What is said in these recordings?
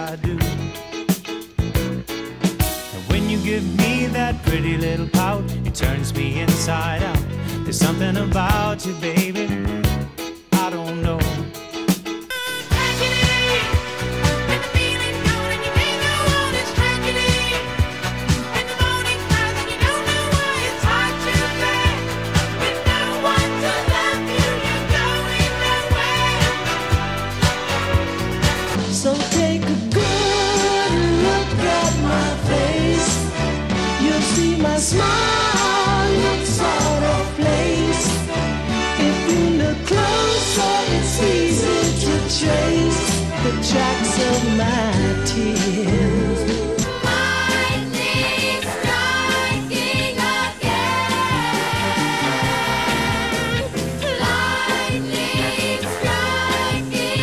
I do. And when you give me that pretty little pout, it turns me inside out. There's something about you, baby, I don't know. So take a good look at my face. You'll see my smile looks out of place. If you look closer, it's easy to trace the tracks of my tears. Lightning striking again. Lightning striking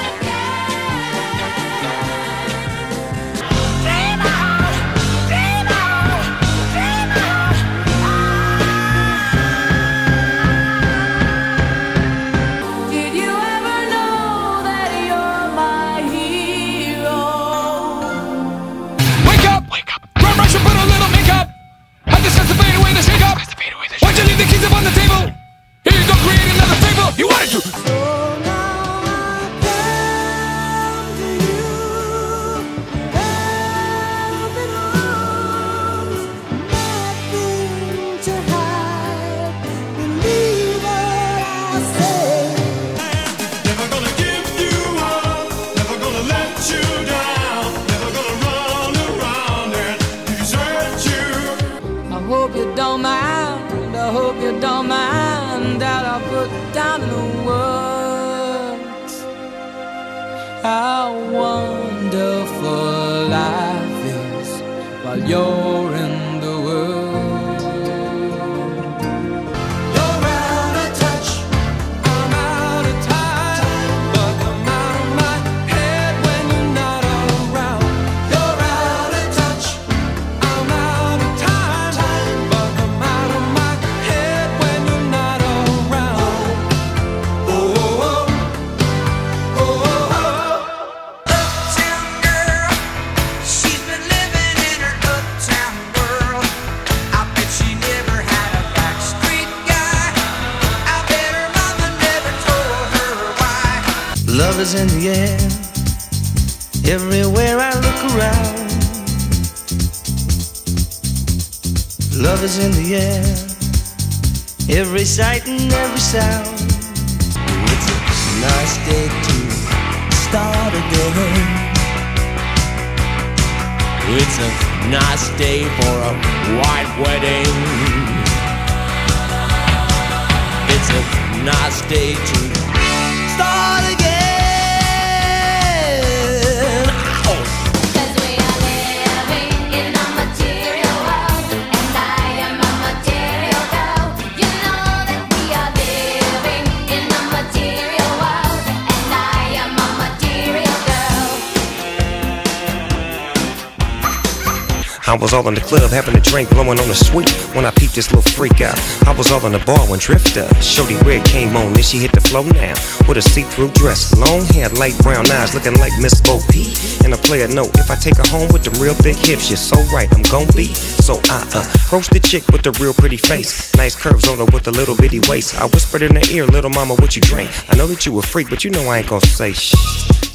again. Dream on, dream on, dream on. Did you ever know that you're my hero? Wake up! Wake up! Run, rush, and put a little makeup. Had the sense to fade away the shake up. Why'd you leave the keys up on the table? Here you go, create another fable. You wanted to. So now I come to you, open arms, nothing to hide. Believe what I say. Never gonna give you up, never gonna let you down, never gonna run around and desert you. I hope you don't mind, I hope you don't mind that I put down in the words how wonderful life is while you're in the world. You're out of touch, I'm out of time, but I'm out of my head when you're not around. You're out of touch, I'm out of time, but I'm out of my head when you're not around. Oh, oh, oh, oh, oh, oh. Uptown girl, she's been living in her uptown world. I bet she never had a backstreet guy. I bet her mama never told her why. Love is in the air, everywhere I look around. Love is in the air, every sight and every sound. It's a nice day to start again. It's a nice day for a white wedding. It's a nice day to start again. Ow! 'Cause we are living in a material world, and I am a material girl. You know that we are living in a material world, and I am a material girl. I was all in the club having a drink, blowing on the sweet when I peeped this little freak out. I was all in the bar when Drifter, Shorty Red came on, then she hit the flow now with a see-through dress, long hair, light brown eyes, looking like Miss Bo P. And a player note, if I take her home with the real thick hips, you're so right, I'm gon' be. So I approached the chick with the real pretty face, nice curves on her with a little bitty waist. I whispered in her ear, little mama, what you drink? I know that you a freak, but you know I ain't gon' say shh.